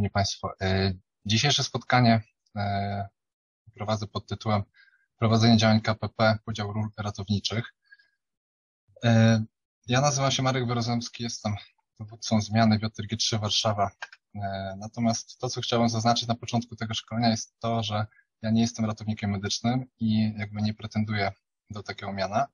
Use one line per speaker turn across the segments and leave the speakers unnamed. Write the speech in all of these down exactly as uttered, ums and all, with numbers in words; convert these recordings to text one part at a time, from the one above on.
Szanowni Państwo, dzisiejsze spotkanie prowadzę pod tytułem Prowadzenie działań K P P, podział ról ratowniczych. Ja nazywam się Marek Wyrozemski, jestem dowódcą zmiany w J R G trzy Warszawa. Natomiast to, co chciałem zaznaczyć na początku tego szkolenia, jest to, że ja nie jestem ratownikiem medycznym i jakby nie pretenduję do takiego miana.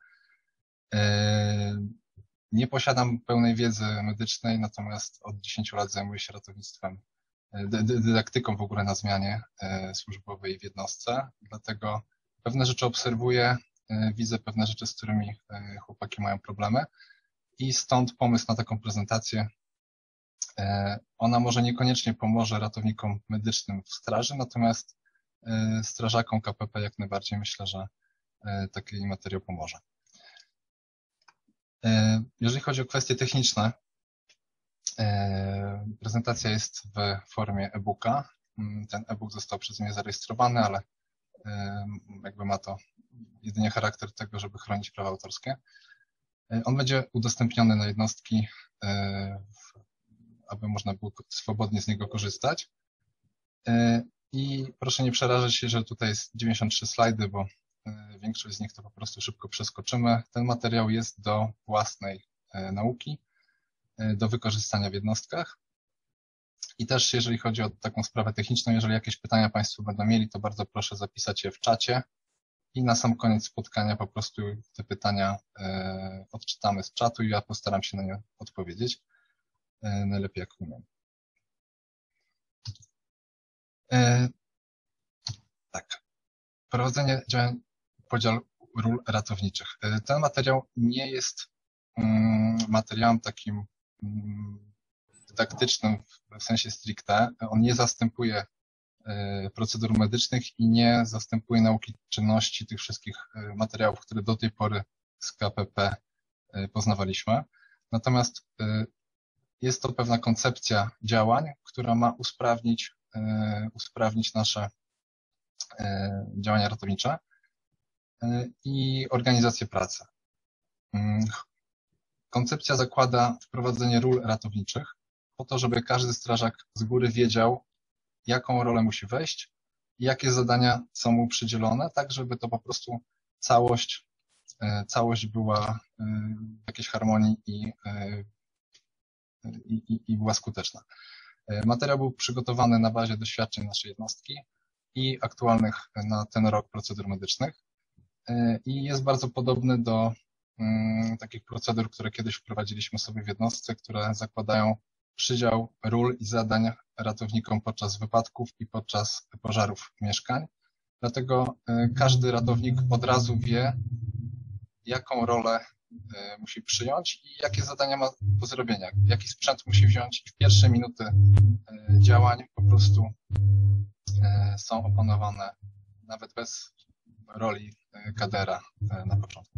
Nie posiadam pełnej wiedzy medycznej, natomiast od dziesięciu lat zajmuję się ratownictwem, dydaktyką w ogóle na zmianie służbowej w jednostce, dlatego pewne rzeczy obserwuję, widzę pewne rzeczy, z którymi chłopaki mają problemy i stąd pomysł na taką prezentację. Ona może niekoniecznie pomoże ratownikom medycznym w straży, natomiast strażakom K P P jak najbardziej myślę, że taki materiał pomoże. Jeżeli chodzi o kwestie techniczne, prezentacja jest w formie e-booka. Ten e-book został przeze mnie zarejestrowany, ale jakby ma to jedynie charakter tego, żeby chronić prawa autorskie. On będzie udostępniony na jednostki, aby można było swobodnie z niego korzystać. I proszę nie przerażać się, że tutaj jest dziewięćdziesiąt trzy slajdy, bo większość z nich to po prostu szybko przeskoczymy. Ten materiał jest do własnej nauki, do wykorzystania w jednostkach. I też jeżeli chodzi o taką sprawę techniczną, jeżeli jakieś pytania Państwo będą mieli, to bardzo proszę zapisać je w czacie i na sam koniec spotkania po prostu te pytania odczytamy z czatu i ja postaram się na nie odpowiedzieć najlepiej jak umiem. Tak. Prowadzenie działań, podział ról ratowniczych. Ten materiał nie jest materiałem takim dydaktycznym w sensie stricte. On nie zastępuje procedur medycznych i nie zastępuje nauki czynności tych wszystkich materiałów, które do tej pory z K P P poznawaliśmy. Natomiast jest to pewna koncepcja działań, która ma usprawnić, usprawnić nasze działania ratownicze i organizację pracy. Koncepcja zakłada wprowadzenie ról ratowniczych po to, żeby każdy strażak z góry wiedział, jaką rolę musi wejść i jakie zadania są mu przydzielone, tak żeby to po prostu całość, całość była w jakiejś harmonii i, i, i była skuteczna. Materiał był przygotowany na bazie doświadczeń naszej jednostki i aktualnych na ten rok procedur medycznych i jest bardzo podobny do takich procedur, które kiedyś wprowadziliśmy sobie w jednostce, które zakładają przydział ról i zadań ratownikom podczas wypadków i podczas pożarów mieszkań. Dlatego każdy ratownik od razu wie, jaką rolę musi przyjąć i jakie zadania ma do zrobienia, jaki sprzęt musi wziąć i w pierwsze minuty działań po prostu są opanowane nawet bez roli kadera na początku.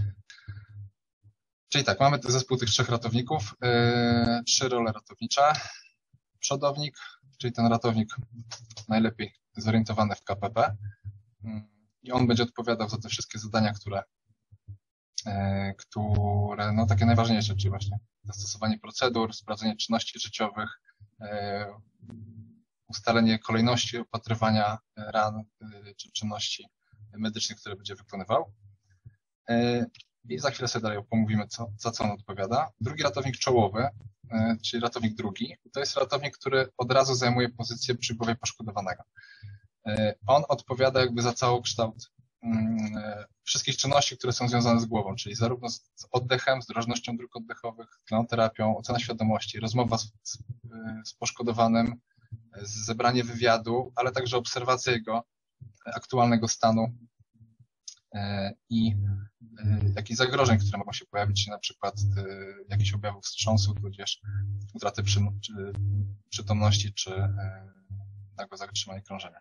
Czyli tak, mamy zespół tych trzech ratowników, yy, trzy role ratownicze. Przodownik, czyli ten ratownik najlepiej zorientowany w K P P yy, i on będzie odpowiadał za te wszystkie zadania, które, yy, które no takie najważniejsze, czyli właśnie zastosowanie procedur, sprawdzenie czynności życiowych, yy, ustalenie kolejności opatrywania ran yy, czy czynności medycznych, które będzie wykonywał. Yy, I za chwilę sobie dalej pomówimy, co, za co on odpowiada. Drugi ratownik czołowy, czyli ratownik drugi, to jest ratownik, który od razu zajmuje pozycję przy głowie poszkodowanego. On odpowiada jakby za całokształt wszystkich czynności, które są związane z głową, czyli zarówno z oddechem, z drożnością dróg oddechowych, tlenoterapią, ocena świadomości, rozmowa z, z, z poszkodowanym, zebranie wywiadu, ale także obserwacja jego aktualnego stanu i jakichś zagrożeń, które mogą się pojawić, czy na przykład jakichś objawów wstrząsu, tudzież utraty przy, czy, przytomności, czy nagłe zatrzymanie krążenia.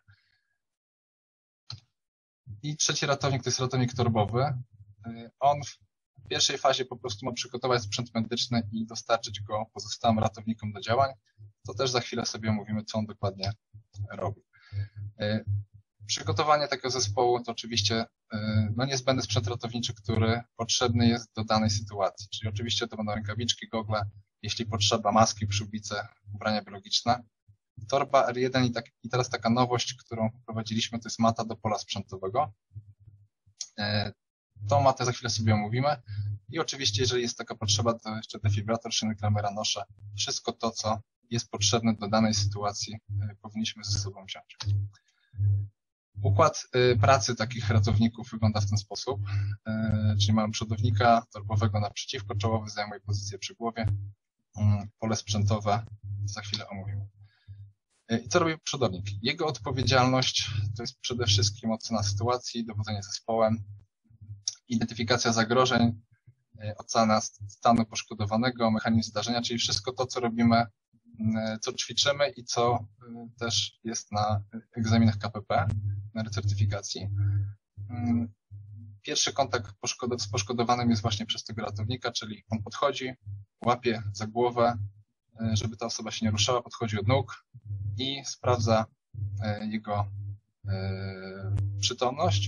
I trzeci ratownik to jest ratownik torbowy. On w pierwszej fazie po prostu ma przygotować sprzęt medyczny i dostarczyć go pozostałym ratownikom do działań. To też za chwilę sobie omówimy, co on dokładnie robi. Przygotowanie takiego zespołu to oczywiście no, niezbędny sprzęt ratowniczy, który potrzebny jest do danej sytuacji. Czyli oczywiście to będą rękawiczki, gogle, jeśli potrzeba, maski, przyłbice, ubrania biologiczne. torba R jeden i, tak, i teraz taka nowość, którą wprowadziliśmy, to jest mata do pola sprzętowego. Tą matę za chwilę sobie omówimy i oczywiście, jeżeli jest taka potrzeba, to jeszcze defibrator, szyny Kramera noszę. Wszystko to, co jest potrzebne do danej sytuacji, powinniśmy ze sobą wziąć. Układ pracy takich ratowników wygląda w ten sposób, czyli mamy przodownika torbowego naprzeciwko, czołowy zajmuje pozycję przy głowie, pole sprzętowe za chwilę omówimy. I co robi przodownik? Jego odpowiedzialność to jest przede wszystkim ocena sytuacji, dowodzenie zespołem, identyfikacja zagrożeń, ocena stanu poszkodowanego, mechanizm zdarzenia, czyli wszystko to, co robimy, co ćwiczymy i co też jest na egzaminach K P P, na recertyfikacji. Pierwszy kontakt z poszkodowanym jest właśnie przez tego ratownika, czyli on podchodzi, łapie za głowę, żeby ta osoba się nie ruszała, podchodzi od nóg i sprawdza jego przytomność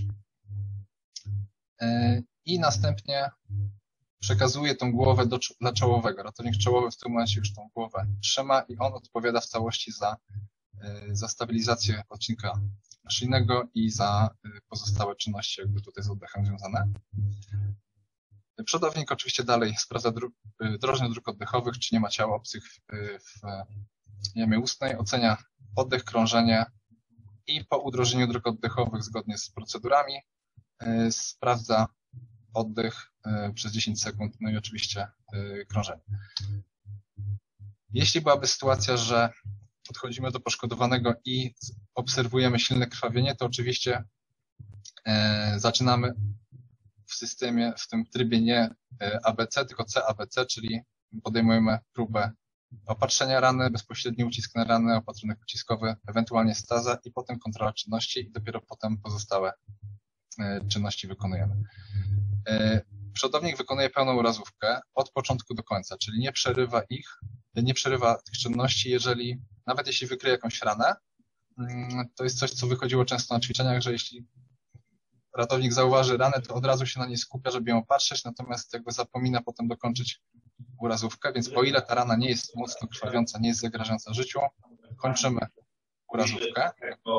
i następnie przekazuje tą głowę do, dla czołowego. Ratownik czołowy w tym momencie już tą głowę trzyma i on odpowiada w całości za, za stabilizację odcinka szyjnego i za pozostałe czynności jakby tutaj z oddechem związane. Przodownik oczywiście dalej sprawdza dru, drożnych dróg oddechowych, czy nie ma ciał obcych w, w jamie ustnej, ocenia oddech, krążenie i po udrożnieniu dróg oddechowych zgodnie z procedurami y, sprawdza oddech y, przez dziesięć sekund, no i oczywiście y, krążenie. Jeśli byłaby sytuacja, że podchodzimy do poszkodowanego i obserwujemy silne krwawienie, to oczywiście y, zaczynamy w systemie, w tym trybie nie A B C, tylko C A B C, czyli podejmujemy próbę opatrzenia rany, bezpośredni ucisk na ranę, opatrunek uciskowy, ewentualnie staza i potem kontrola czynności i dopiero potem pozostałe czynności wykonujemy. Przodownik wykonuje pełną urazówkę od początku do końca, czyli nie przerywa ich, nie przerywa tych czynności, jeżeli, nawet jeśli wykryje jakąś ranę, to jest coś, co wychodziło często na ćwiczeniach, że jeśli ratownik zauważy ranę, to od razu się na niej skupia, żeby ją patrzeć, natomiast jakby zapomina potem dokończyć urazówkę, więc o ile ta rana nie jest mocno krwawiąca, nie jest zagrażająca życiu, kończymy urazówkę.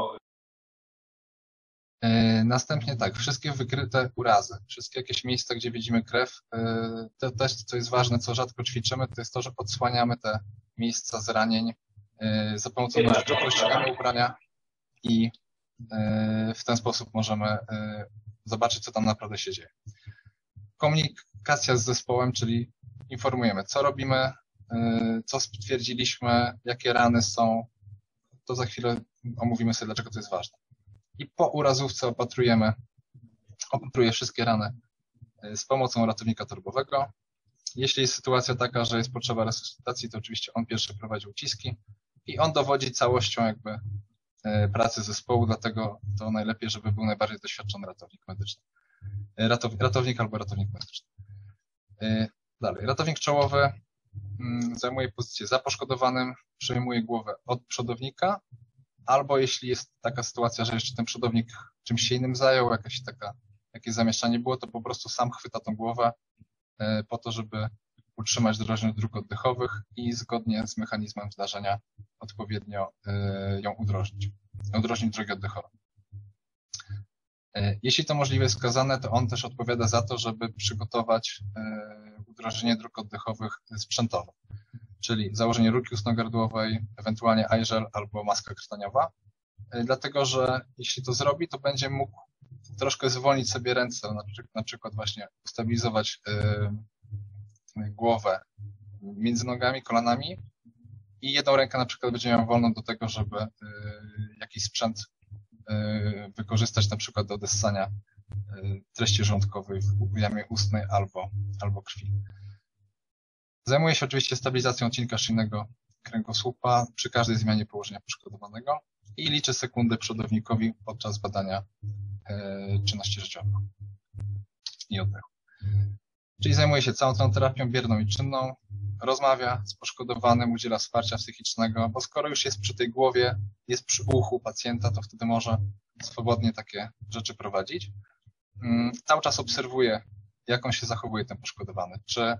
Następnie tak, wszystkie wykryte urazy, wszystkie jakieś miejsca, gdzie widzimy krew, to też, co jest ważne, co rzadko ćwiczymy, to jest to, że odsłaniamy te miejsca zranień za pomocą nożyczek, rozciągamy ubrania i w ten sposób możemy zobaczyć, co tam naprawdę się dzieje. Komunikacja z zespołem, czyli informujemy, co robimy, co stwierdziliśmy, jakie rany są, to za chwilę omówimy sobie, dlaczego to jest ważne. I po urazówce opatrujemy, opatruję wszystkie rany z pomocą ratownika torbowego. Jeśli jest sytuacja taka, że jest potrzeba resuscytacji, to oczywiście on pierwszy prowadzi uciski i on dowodzi całością jakby pracy zespołu, dlatego to najlepiej, żeby był najbardziej doświadczony ratownik medyczny. Ratow, ratownik albo ratownik medyczny. Dalej, ratownik czołowy zajmuje pozycję za poszkodowanym, przejmuje głowę od przodownika, albo jeśli jest taka sytuacja, że jeszcze ten przodownik czymś się innym zajął, jakaś taka, jakieś zamieszanie było, to po prostu sam chwyta tą głowę po to, żeby utrzymać drożność dróg oddechowych i zgodnie z mechanizmem zdarzenia odpowiednio ją udrożnić, udrożnić drogi oddechowe. Jeśli to możliwe jest wskazane, to on też odpowiada za to, żeby przygotować udrożnienie dróg oddechowych sprzętowo, czyli założenie rurki ustno-gardłowej, ewentualnie iGel albo maska krtaniowa, dlatego że jeśli to zrobi, to będzie mógł troszkę zwolnić sobie ręce, na przykład właśnie ustabilizować głowę między nogami, kolanami i jedną rękę na przykład będzie miał wolną do tego, żeby jakiś sprzęt wykorzystać na przykład do odessania treści żołądkowej w jamie ustnej albo, albo krwi. Zajmuje się oczywiście stabilizacją odcinka szyjnego kręgosłupa przy każdej zmianie położenia poszkodowanego i liczy sekundy przodownikowi podczas badania czynności życiowych i oddechu. Czyli zajmuje się całą tą terapią bierną i czynną, rozmawia z poszkodowanym, udziela wsparcia psychicznego, bo skoro już jest przy tej głowie, jest przy uchu pacjenta, to wtedy może swobodnie takie rzeczy prowadzić. Cały czas obserwuje, jak on się zachowuje ten poszkodowany, czy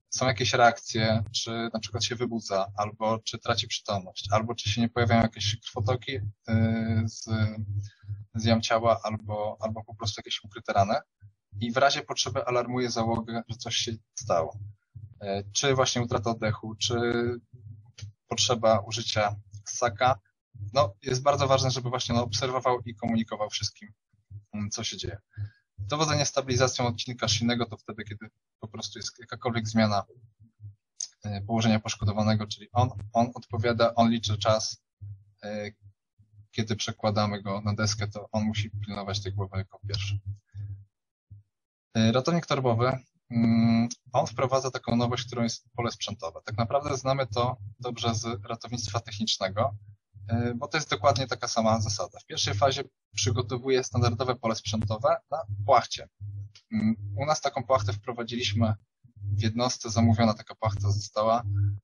są jakieś reakcje, czy na przykład się wybudza, albo czy traci przytomność, albo czy się nie pojawiają jakieś krwotoki z, z jam ciała, albo, albo po prostu jakieś ukryte rany. I w razie potrzeby alarmuje załogę, że coś się stało. Czy właśnie utrata oddechu, czy potrzeba użycia ssaka. No, jest bardzo ważne, żeby właśnie on obserwował i komunikował wszystkim, co się dzieje. Dowodzenie stabilizacją odcinka szyjnego to wtedy, kiedy po prostu jest jakakolwiek zmiana położenia poszkodowanego, czyli on, on odpowiada, on liczy czas. Kiedy przekładamy go na deskę, to on musi pilnować tej głowy jako pierwszy. Ratownik torbowy, on wprowadza taką nowość, którą jest pole sprzętowe. Tak naprawdę znamy to dobrze z ratownictwa technicznego, bo to jest dokładnie taka sama zasada. W pierwszej fazie przygotowuje standardowe pole sprzętowe na płachcie. U nas taką płachtę wprowadziliśmy w jednostce, zamówiona taka płachta została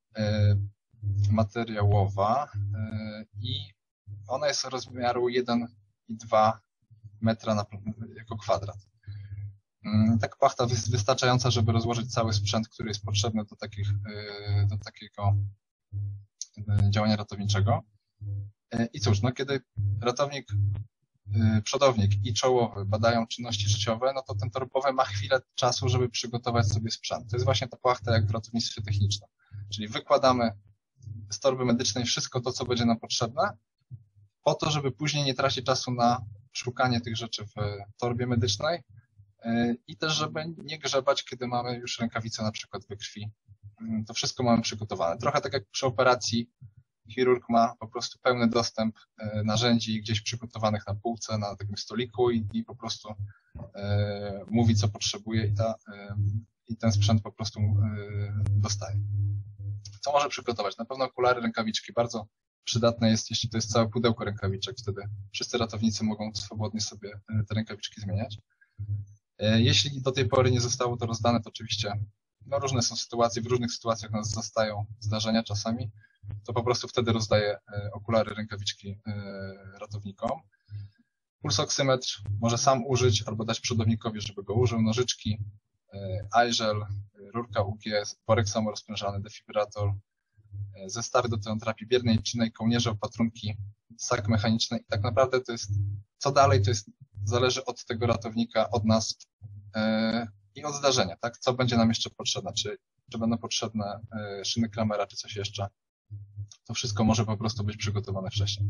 materiałowa i ona jest rozmiaru jeden i dwa metra na, jako kwadrat. Taka płachta jest wystarczająca, żeby rozłożyć cały sprzęt, który jest potrzebny do, takich, do takiego działania ratowniczego. I cóż, no kiedy ratownik, przodownik i czołowy badają czynności życiowe, no to ten torbowy ma chwilę czasu, żeby przygotować sobie sprzęt. To jest właśnie ta płachta jak w ratownictwie technicznym. Czyli wykładamy z torby medycznej wszystko to, co będzie nam potrzebne, po to, żeby później nie tracić czasu na szukanie tych rzeczy w torbie medycznej i też, żeby nie grzebać, kiedy mamy już rękawice na przykład we krwi. To wszystko mamy przygotowane. Trochę tak jak przy operacji chirurg ma po prostu pełny dostęp narzędzi gdzieś przygotowanych na półce, na takim stoliku i, i po prostu e, mówi, co potrzebuje i, ta, e, i ten sprzęt po prostu e, dostaje. Co może przygotować? Na pewno okulary, rękawiczki. Bardzo przydatne jest, jeśli to jest całe pudełko rękawiczek, wtedy wszyscy ratownicy mogą swobodnie sobie te rękawiczki zmieniać. Jeśli do tej pory nie zostało to rozdane, to oczywiście no, różne są sytuacje, w różnych sytuacjach nas zastają zdarzenia czasami, to po prostu wtedy rozdaję okulary, rękawiczki ratownikom. Pulsoksymetr może sam użyć albo dać przodownikowi, żeby go użył, nożyczki, iGel, rurka U G, worek samorozprężalny, defibrylator, zestawy do terapii biernej, czynnej, kołnierze, opatrunki, ssak mechaniczny i tak naprawdę to jest, co dalej, to jest, zależy od tego ratownika, od nas yy, i od zdarzenia, tak? Co będzie nam jeszcze potrzebne, czy, czy będą potrzebne yy, szyny Kramera, czy coś jeszcze. To wszystko może po prostu być przygotowane wcześniej.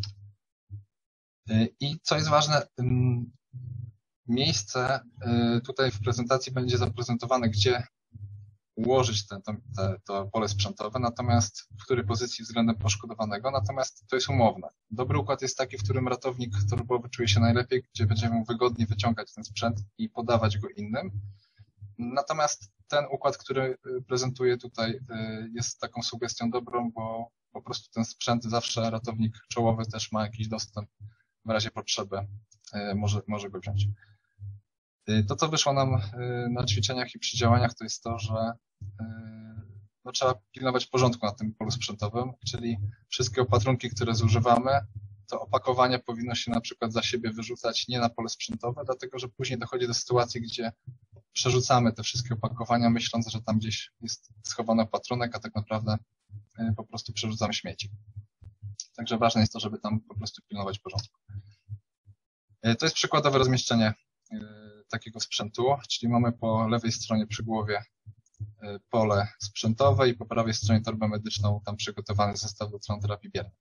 Yy, I co jest ważne, yy, miejsce yy, tutaj w prezentacji będzie zaprezentowane, gdzie ułożyć te, te, to pole sprzętowe, natomiast w której pozycji względem poszkodowanego, natomiast to jest umowne. Dobry układ jest taki, w którym ratownik torbowy czuje się najlepiej, gdzie będziemy mu wygodnie wyciągać ten sprzęt i podawać go innym. Natomiast ten układ, który prezentuję tutaj, jest taką sugestią dobrą, bo po prostu ten sprzęt zawsze ratownik czołowy też ma jakiś dostęp, w razie potrzeby może, może go wziąć. To, co wyszło nam na ćwiczeniach i przy działaniach, to jest to, że no, trzeba pilnować porządku na tym polu sprzętowym, czyli wszystkie opatrunki, które zużywamy, to opakowania powinno się na przykład za siebie wyrzucać nie na pole sprzętowe, dlatego że później dochodzi do sytuacji, gdzie przerzucamy te wszystkie opakowania, myśląc, że tam gdzieś jest schowany opatrunek, a tak naprawdę po prostu przerzucamy śmieci. Także ważne jest to, żeby tam po prostu pilnować porządku. To jest przykładowe rozmieszczenie takiego sprzętu, czyli mamy po lewej stronie przy głowie pole sprzętowe i po prawej stronie torbę medyczną, tam przygotowany zestaw do terapii biernej.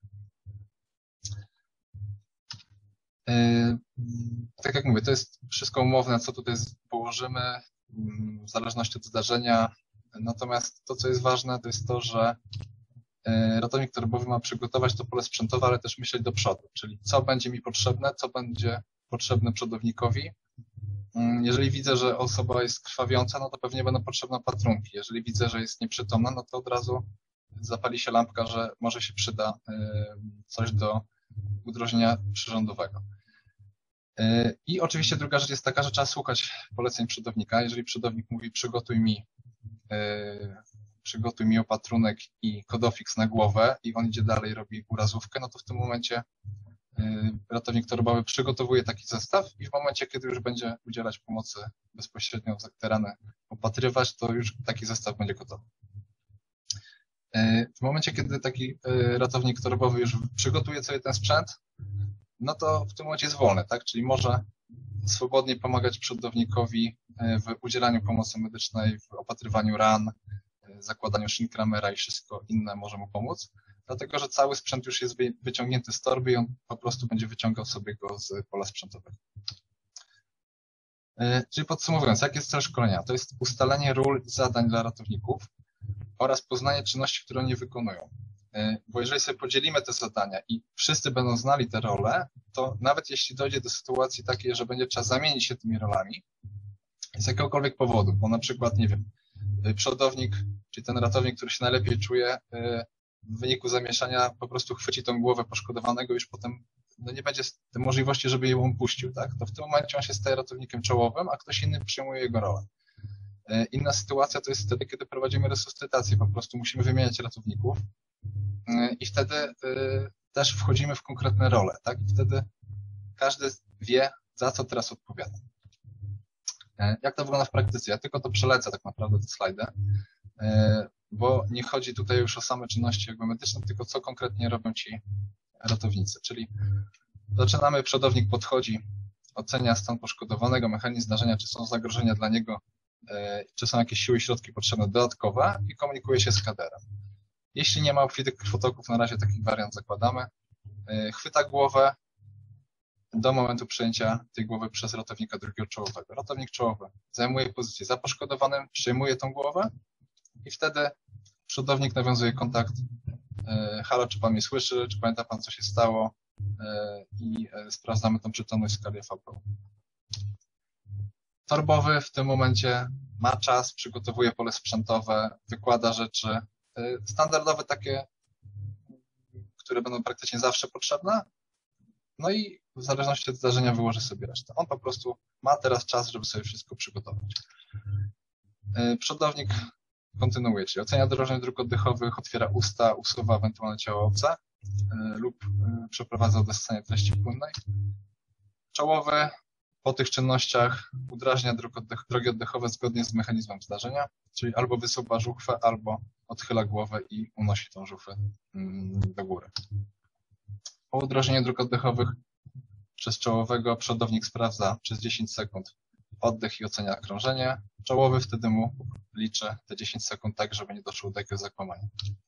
Tak jak mówię, to jest wszystko umowne, co tutaj położymy w zależności od zdarzenia, natomiast to, co jest ważne, to jest to, że ratownik torbowy ma przygotować to pole sprzętowe, ale też myśleć do przodu, czyli co będzie mi potrzebne, co będzie potrzebne przodownikowi. Jeżeli widzę, że osoba jest krwawiąca, no to pewnie będą potrzebne opatrunki. Jeżeli widzę, że jest nieprzytomna, no to od razu zapali się lampka, że może się przyda coś do udrożnienia przyrządowego. I oczywiście druga rzecz jest taka, że trzeba słuchać poleceń przodownika. Jeżeli przodownik mówi przygotuj mi, przygotuj mi opatrunek i kodofiks na głowę i on idzie dalej, robi urazówkę, no to w tym momencie ratownik torbowy przygotowuje taki zestaw i w momencie, kiedy już będzie udzielać pomocy bezpośrednio w tereny opatrywać, to już taki zestaw będzie gotowy. W momencie, kiedy taki ratownik torbowy już przygotuje sobie ten sprzęt, no to w tym momencie jest wolny, tak? Czyli może swobodnie pomagać przodownikowi w udzielaniu pomocy medycznej, w opatrywaniu ran, zakładaniu Schinkramera i wszystko inne może mu pomóc, dlatego że cały sprzęt już jest wyciągnięty z torby i on po prostu będzie wyciągał sobie go z pola sprzętowego. Czyli podsumowując, jaki jest cel szkolenia? To jest ustalenie ról i zadań dla ratowników oraz poznanie czynności, które oni wykonują. Bo jeżeli sobie podzielimy te zadania i wszyscy będą znali te role, to nawet jeśli dojdzie do sytuacji takiej, że będzie trzeba zamienić się tymi rolami z jakiegokolwiek powodu, bo na przykład, nie wiem, przodownik, czyli ten ratownik, który się najlepiej czuje, w wyniku zamieszania po prostu chwyci tą głowę poszkodowanego, już potem no nie będzie możliwości, żeby ją puścił, tak? To w tym momencie on się staje ratownikiem czołowym, a ktoś inny przyjmuje jego rolę. Inna sytuacja to jest wtedy, kiedy prowadzimy resuscytację, po prostu musimy wymieniać ratowników i wtedy też wchodzimy w konkretne role, tak? I wtedy każdy wie, za co teraz odpowiada. Jak to wygląda w praktyce? Ja tylko to przelecę tak naprawdę te slajdy, bo nie chodzi tutaj już o same czynności jakby medyczne, tylko co konkretnie robią ci ratownicy. Czyli zaczynamy, przodownik podchodzi, ocenia stan poszkodowanego, mechanizm zdarzenia, czy są zagrożenia dla niego, czy są jakieś siły i środki potrzebne dodatkowe i komunikuje się z kaderem. Jeśli nie ma obfitych krwotoków, na razie taki wariant zakładamy, chwyta głowę do momentu przejęcia tej głowy przez ratownika drugiego czołowego. Ratownik czołowy zajmuje pozycję za poszkodowanym, przejmuje tą głowę i wtedy przodownik nawiązuje kontakt. Halo, czy pan mnie słyszy? Czy pamięta pan, co się stało? I sprawdzamy tą przytomność w skali V P U. Torbowy w tym momencie ma czas, przygotowuje pole sprzętowe, wykłada rzeczy standardowe takie, które będą praktycznie zawsze potrzebne. No i w zależności od zdarzenia wyłoży sobie resztę. On po prostu ma teraz czas, żeby sobie wszystko przygotować. Przodownik kontynuuje, czyli ocenia drążenie dróg oddechowych, otwiera usta, usuwa ewentualne ciało obce lub przeprowadza odessanie treści płynnej. Czołowy po tych czynnościach udrażnia drogi oddechowe zgodnie z mechanizmem zdarzenia, czyli albo wysuwa żuchwę, albo odchyla głowę i unosi tą żuchwę do góry. Po udrażnieniu dróg oddechowych przez czołowego przodownik sprawdza przez dziesięć sekund oddech i ocenia krążenie. Czołowy wtedy mu liczy te dziesięć sekund tak, żeby nie doszło do jakiegoś zakłamania.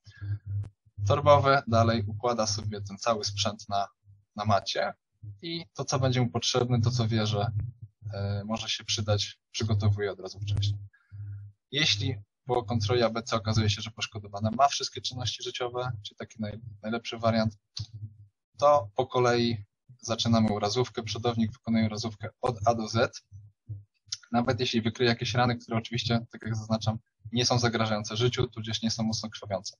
Torbowy dalej układa sobie ten cały sprzęt na, na macie i to, co będzie mu potrzebne, to, co wie, że y, może się przydać, przygotowuje od razu wcześniej. Jeśli po kontroli A B C okazuje się, że poszkodowana ma wszystkie czynności życiowe, czyli taki naj, najlepszy wariant, to po kolei zaczynamy urazówkę. Przodownik wykonuje urazówkę od A do Z. Nawet jeśli wykryje jakieś rany, które oczywiście, tak jak zaznaczam, nie są zagrażające życiu, tudzież nie są mocno krwawiące.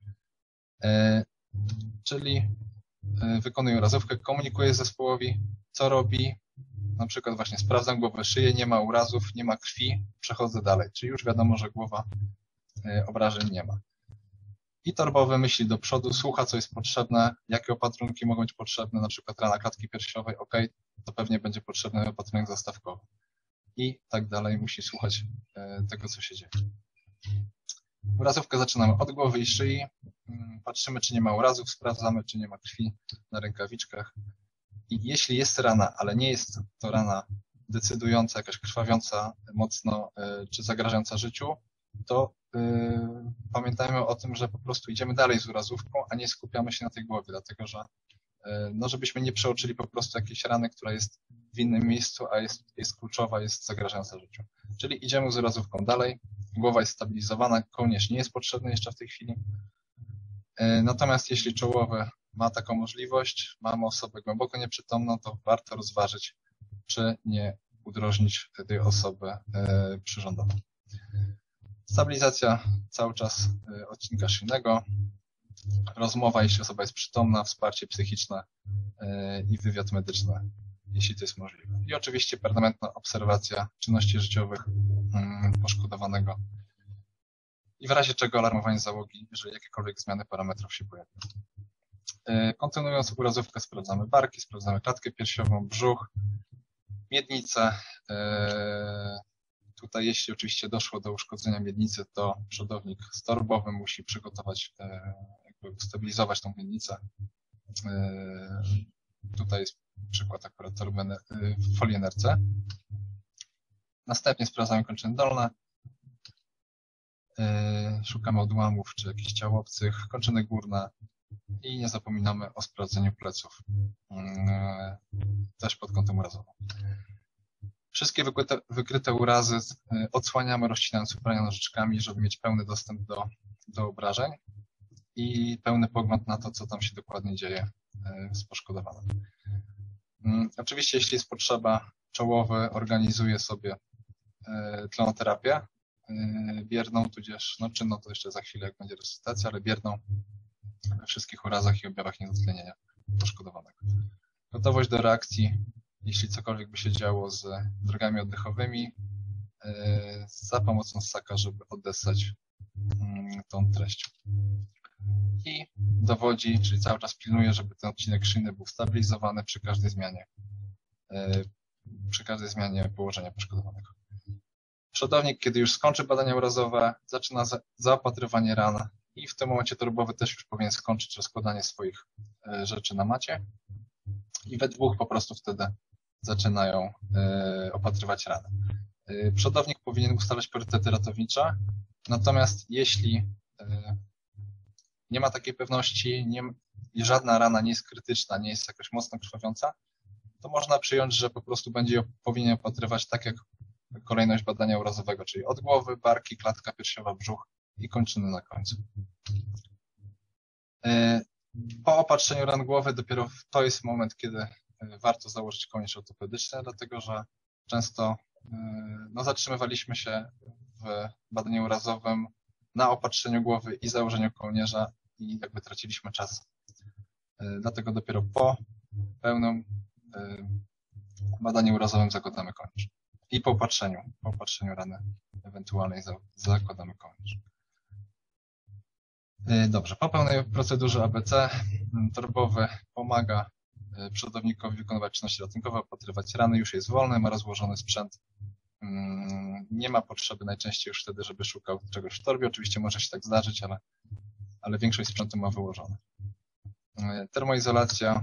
Yy, czyli yy, wykonuje urazówkę, komunikuje zespołowi, co robi. Na przykład właśnie sprawdzam głowę, szyję, nie ma urazów, nie ma krwi, przechodzę dalej. Czyli już wiadomo, że głowa yy, obrażeń nie ma. I torbowy myśli do przodu, słucha, co jest potrzebne, jakie opatrunki mogą być potrzebne, na przykład rana klatki piersiowej, ok, to pewnie będzie potrzebny opatrunek zastawkowy. I tak dalej, musi słuchać tego, co się dzieje. Urazówkę zaczynamy od głowy i szyi, patrzymy, czy nie ma urazów, sprawdzamy, czy nie ma krwi na rękawiczkach. I jeśli jest rana, ale nie jest to rana decydująca, jakaś krwawiąca mocno, czy zagrażająca życiu, to Yy, pamiętajmy o tym, że po prostu idziemy dalej z urazówką, a nie skupiamy się na tej głowie, dlatego że yy, no żebyśmy nie przeoczyli po prostu jakiejś rany, która jest w innym miejscu, a jest, jest kluczowa, jest zagrażająca życiu. Czyli idziemy z urazówką dalej, głowa jest stabilizowana, kołnierz nie jest potrzebny jeszcze w tej chwili. Yy, natomiast jeśli czołowy ma taką możliwość, mamy osobę głęboko nieprzytomną, to warto rozważyć, czy nie udrożnić tej osoby yy, przyrządowo. Stabilizacja cały czas odcinka szyjnego, rozmowa, jeśli osoba jest przytomna, wsparcie psychiczne i wywiad medyczny, jeśli to jest możliwe. I oczywiście permanentna obserwacja czynności życiowych poszkodowanego i w razie czego alarmowanie załogi, jeżeli jakiekolwiek zmiany parametrów się pojawią. Kontynuując urazówkę, sprawdzamy barki, sprawdzamy klatkę piersiową, brzuch, miednicę. Tutaj jeśli oczywiście doszło do uszkodzenia miednicy, to przodownik torbowy musi przygotować, jakby ustabilizować tą miednicę. Tutaj jest przykład akurat torby folii N R C. Następnie sprawdzamy kończyny dolne. Szukamy odłamów czy jakichś ciał obcych, kończyny górne i nie zapominamy o sprawdzeniu pleców, też pod kątem urazowym. Wszystkie wykryte, wykryte urazy odsłaniamy, rozcinając ubrania nożyczkami, żeby mieć pełny dostęp do, do obrażeń i pełny pogląd na to, co tam się dokładnie dzieje z poszkodowanym. Oczywiście, jeśli jest potrzeba, czołowy organizuje sobie tlenoterapię bierną, tudzież no, czynną to jeszcze za chwilę, jak będzie resuscytacja, ale bierną we wszystkich urazach i objawach niedotlenienia poszkodowanego. Gotowość do reakcji, jeśli cokolwiek by się działo z drogami oddechowymi, za pomocą ssaka, żeby odessać tą treść. I dowodzi, czyli cały czas pilnuje, żeby ten odcinek szyjny był stabilizowany przy każdej zmianie, przy każdej zmianie położenia poszkodowanego. Przodownik, kiedy już skończy badania urazowe, zaczyna zaopatrywanie ran i w tym momencie torbowy też już powinien skończyć rozkładanie swoich rzeczy na macie i we dwóch po prostu wtedy zaczynają opatrywać rany. Przodownik powinien ustalać priorytety ratownicze, natomiast jeśli nie ma takiej pewności nie, i żadna rana nie jest krytyczna, nie jest jakoś mocno krwawiąca, to można przyjąć, że po prostu będzie powinien opatrywać tak jak kolejność badania urazowego, czyli od głowy, barki, klatka piersiowa, brzuch i kończyny na końcu. Po opatrzeniu ran głowy dopiero to jest moment, kiedy warto założyć kołnierz ortopedyczny, dlatego że często no, zatrzymywaliśmy się w badaniu urazowym na opatrzeniu głowy i założeniu kołnierza i jakby traciliśmy czas. Dlatego dopiero po pełnym badaniu urazowym zakładamy kołnierz. I po opatrzeniu, po opatrzeniu rany ewentualnej zakładamy kołnierz. Dobrze, po pełnej procedurze A B C torbowy pomaga przodownikowi wykonywać czynności ratunkowe, opatrywać rany, już jest wolny, ma rozłożony sprzęt. Nie ma potrzeby najczęściej już wtedy, żeby szukał czegoś w torbie. Oczywiście może się tak zdarzyć, ale, ale większość sprzętu ma wyłożone. Termoizolacja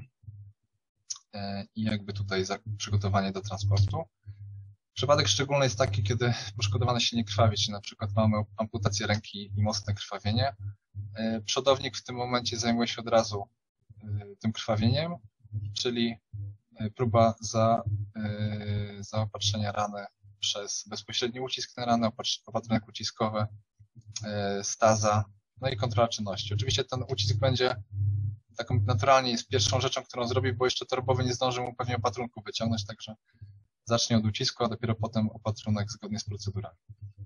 i jakby tutaj przygotowanie do transportu. Przypadek szczególny jest taki, kiedy poszkodowany się nie krwawi, czyli na przykład mamy amputację ręki i mocne krwawienie. Przodownik w tym momencie zajmuje się od razu tym krwawieniem, czyli próba za, zaopatrzenia rany przez bezpośredni ucisk na ranę, opatrunek uciskowy, staza, no i kontrola czynności. Oczywiście ten ucisk będzie taką naturalnie jest pierwszą rzeczą, którą zrobi, bo jeszcze torbowy nie zdąży mu pewnie opatrunku wyciągnąć, także zacznie od ucisku, a dopiero potem opatrunek zgodnie z procedurami.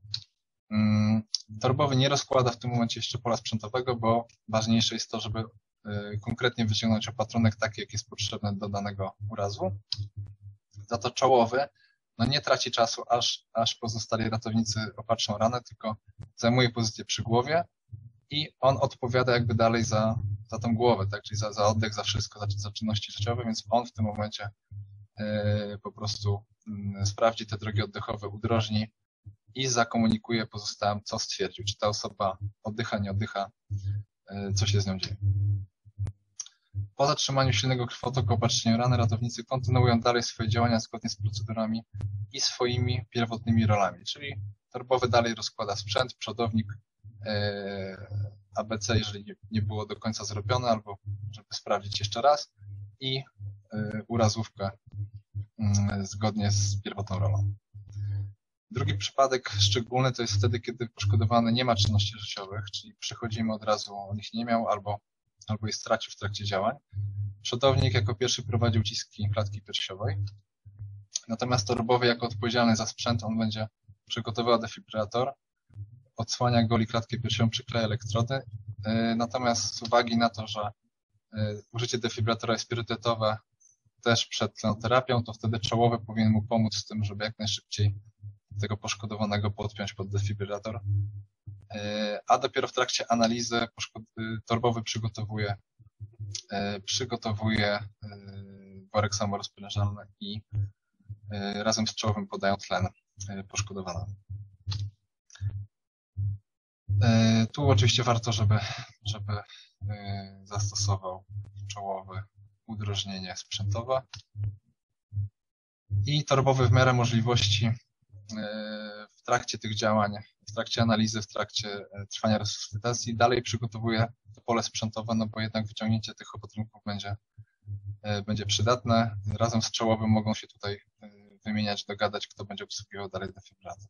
Torbowy nie rozkłada w tym momencie jeszcze pola sprzętowego, bo ważniejsze jest to, żeby konkretnie wyciągnąć opatrunek taki, jaki jest potrzebny do danego urazu. Za to czołowy no nie traci czasu, aż, aż pozostali ratownicy opatrzą ranę, tylko zajmuje pozycję przy głowie i on odpowiada jakby dalej za, za tą głowę, tak? Czyli za, za oddech, za wszystko, za, za czynności życiowe, więc on w tym momencie yy, po prostu yy, sprawdzi te drogi oddechowe, udrożni i zakomunikuje pozostałym, co stwierdził, czy ta osoba oddycha, nie oddycha, yy, co się z nią dzieje. Po zatrzymaniu silnego krwotoku, opatrzeniu rany, ratownicy kontynuują dalej swoje działania zgodnie z procedurami i swoimi pierwotnymi rolami, czyli torbowy dalej rozkłada sprzęt, przodownik A B C, jeżeli nie było do końca zrobione, albo żeby sprawdzić jeszcze raz i urazówkę zgodnie z pierwotną rolą. Drugi przypadek szczególny to jest wtedy, kiedy poszkodowany nie ma czynności życiowych, czyli przychodzimy od razu, on ich nie miał albo albo je stracił w trakcie działań. Przodownik jako pierwszy prowadzi uciski klatki piersiowej, natomiast torbowy jako odpowiedzialny za sprzęt, on będzie przygotowywał defibrylator, odsłania goli klatkę piersiową, przykleja elektrody, natomiast z uwagi na to, że użycie defibrylatora jest priorytetowe też przed tlenoterapią, to wtedy czołowy powinien mu pomóc z tym, żeby jak najszybciej tego poszkodowanego podpiąć pod defibrylator, a dopiero w trakcie analizy torbowy przygotowuje przygotowuje worek samorozprężalny i razem z czołowym podają tlen poszkodowanemu. Tu oczywiście warto, żeby, żeby zastosował czołowy udrożnienie sprzętowe i torbowy w miarę możliwości w trakcie tych działań, w trakcie analizy, w trakcie trwania resuscytacji dalej przygotowuje to pole sprzętowe, no bo jednak wyciągnięcie tych opatrunków będzie, będzie przydatne. Razem z czołowym mogą się tutaj wymieniać, dogadać, kto będzie obsługiwał dalej defibrylator.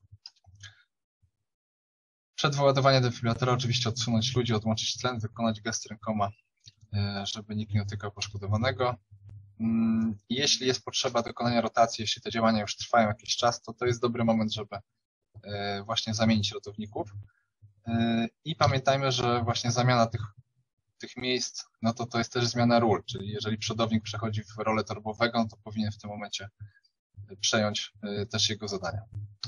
Przed wyładowaniem defibrylatora oczywiście odsunąć ludzi, odłączyć tlen, wykonać gest rękoma, żeby nikt nie dotykał poszkodowanego. Jeśli jest potrzeba dokonania rotacji, jeśli te działania już trwają jakiś czas, to to jest dobry moment, żeby właśnie zamienić ratowników. I pamiętajmy, że właśnie zamiana tych, tych miejsc, no to to jest też zmiana ról, czyli jeżeli przodownik przechodzi w rolę torbowego, no to powinien w tym momencie przejąć też jego zadania.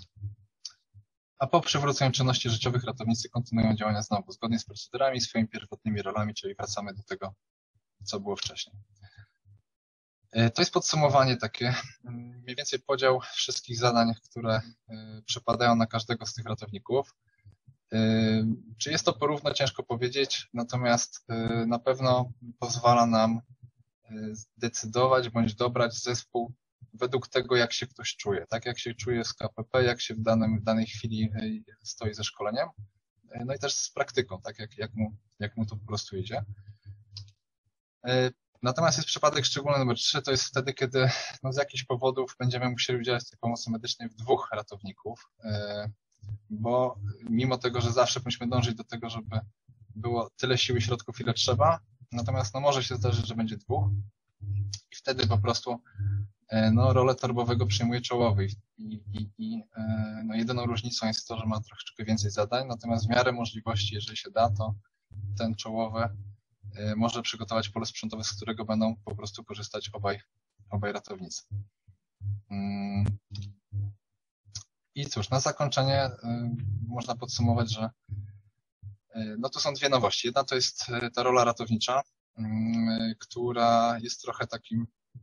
A po przywróceniu czynności życiowych ratownicy kontynuują działania znowu, zgodnie z procedurami, swoimi pierwotnymi rolami, czyli wracamy do tego, co było wcześniej. To jest podsumowanie takie, mniej więcej podział wszystkich zadań, które przypadają na każdego z tych ratowników. Czy jest to porówno, ciężko powiedzieć, natomiast na pewno pozwala nam zdecydować bądź dobrać zespół według tego, jak się ktoś czuje, tak jak się czuje z K P P, jak się w, danym, w danej chwili stoi ze szkoleniem, no i też z praktyką, tak jak, jak, mu, jak mu to po prostu idzie. Natomiast jest przypadek szczególny numer trzy, to jest wtedy, kiedy no, z jakichś powodów będziemy musieli udzielać tej pomocy medycznej w dwóch ratowników, bo mimo tego, że zawsze powinniśmy dążyć do tego, żeby było tyle sił i środków, ile trzeba, natomiast no, może się zdarzyć, że będzie dwóch i wtedy po prostu no, rolę torbowego przyjmuje czołowy i, i, i no, jedyną różnicą jest to, że ma troszeczkę więcej zadań, natomiast w miarę możliwości, jeżeli się da, to ten czołowy może przygotować pole sprzętowe, z którego będą po prostu korzystać obaj, obaj ratownicy. I cóż, na zakończenie można podsumować, że no to są dwie nowości. Jedna to jest ta rola ratownicza, która jest trochę takim,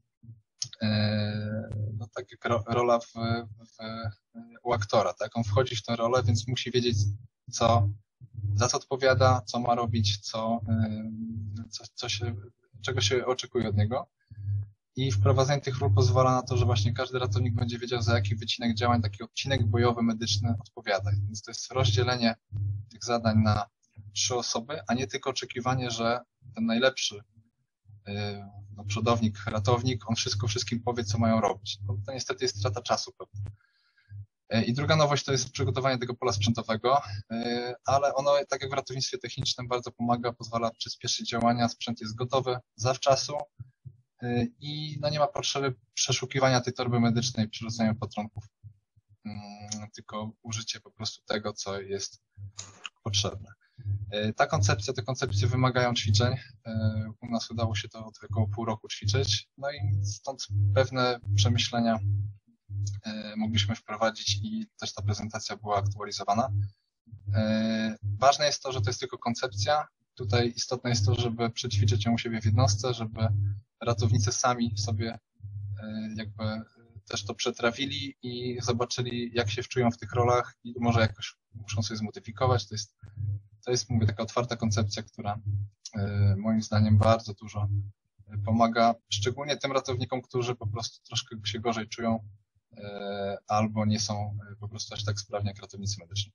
no tak jak rola w, w, u aktora, tak? On wchodzi w tę rolę, więc musi wiedzieć, co, za co odpowiada, co ma robić, co, co, co się, czego się oczekuje od niego. I wprowadzenie tych ról pozwala na to, że właśnie każdy ratownik będzie wiedział, za jaki wycinek działań, taki odcinek bojowy, medyczny odpowiada. Więc to jest rozdzielenie tych zadań na trzy osoby, a nie tylko oczekiwanie, że ten najlepszy no, przodownik, ratownik, on wszystko wszystkim powie, co mają robić. To, to niestety jest strata czasu pewnie. I druga nowość to jest przygotowanie tego pola sprzętowego, ale ono, tak jak w ratownictwie technicznym, bardzo pomaga, pozwala przyspieszyć działania, sprzęt jest gotowy zawczasu i no, nie ma potrzeby przeszukiwania tej torby medycznej, przerzucania opatrunków, tylko użycie po prostu tego, co jest potrzebne. Ta koncepcja, te koncepcje wymagają ćwiczeń. U nas udało się to od około pół roku ćwiczyć, no i stąd pewne przemyślenia mogliśmy wprowadzić i też ta prezentacja była aktualizowana. Ważne jest to, że to jest tylko koncepcja. Tutaj istotne jest to, żeby przećwiczyć ją u siebie w jednostce, żeby ratownicy sami sobie jakby też to przetrawili i zobaczyli, jak się wczują w tych rolach i może jakoś muszą sobie zmodyfikować. To jest, to jest mówię, taka otwarta koncepcja, która moim zdaniem bardzo dużo pomaga, szczególnie tym ratownikom, którzy po prostu troszkę się gorzej czują albo nie są po prostu aż tak sprawni jak ratownicy medyczni.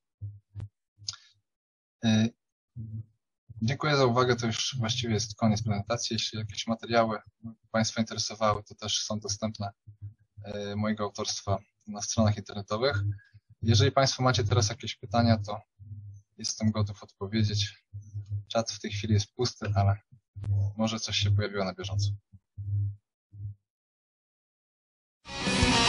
Dziękuję za uwagę, to już właściwie jest koniec prezentacji. Jeśli jakieś materiały Państwa interesowały, to też są dostępne mojego autorstwa na stronach internetowych. Jeżeli Państwo macie teraz jakieś pytania, to jestem gotów odpowiedzieć. Czat w tej chwili jest pusty, ale może coś się pojawiło na bieżąco.